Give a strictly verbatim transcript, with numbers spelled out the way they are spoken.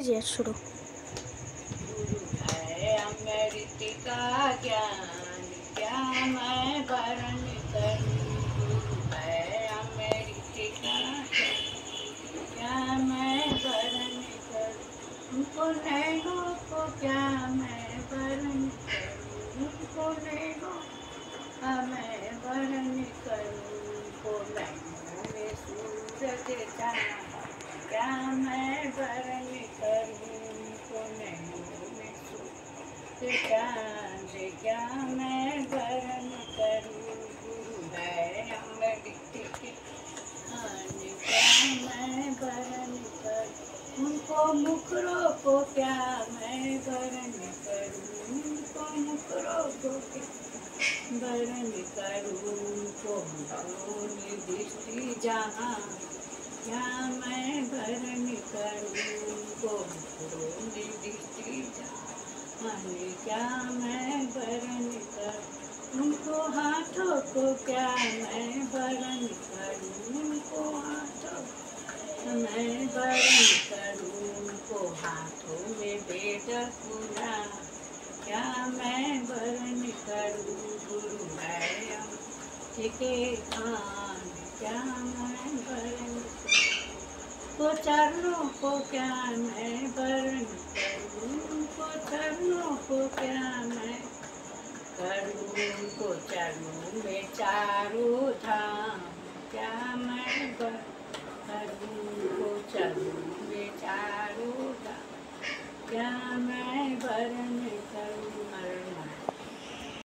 जी शुरू। गुरु है अमृत का ज्ञान, क्या मैं वरण करूं। गुरु है अमृत का ज्ञान, क्या मैं वरण करूं। उनको नैनों को क्या मैं वरण करूं। उनको नैनों का मैं वरण करूं। उनको नैनों में सूरज चांद, क्या मैं वरण करूं। उनको नैनों में सूरज चांद, क्या मैं वरण करूं। गुरु है अमृत के ज्ञान, क्या मैं वरण करूं। उनको मुखरों को क्या मैं वरण करूं। उनको मुखरों को क्या वरण करूं। उनको मुखरों निर्दिष्टि जहाँ, क्या मैं वरण करूं। उनको मुखरों निर्दिष्टि जहाँ, क्या मैं वरण करूं। उनको हाथों को क्या मैं वरण करूं। उनको हाथों मैं वरण करूं। उनको हाथों में वेद पुराण, क्या मैं वरण करूं। गुरु है अमृत के खान, क्या मैं वरण करूं। को चरणों को क्या मैं वरण करूं। उनको चरणों को क्या मैं करूं। उनको चरणों में चारों धाम, क्या मैं वरण करूं। उनको चरणों में चारों धाम, क्या मैं वरण करूं।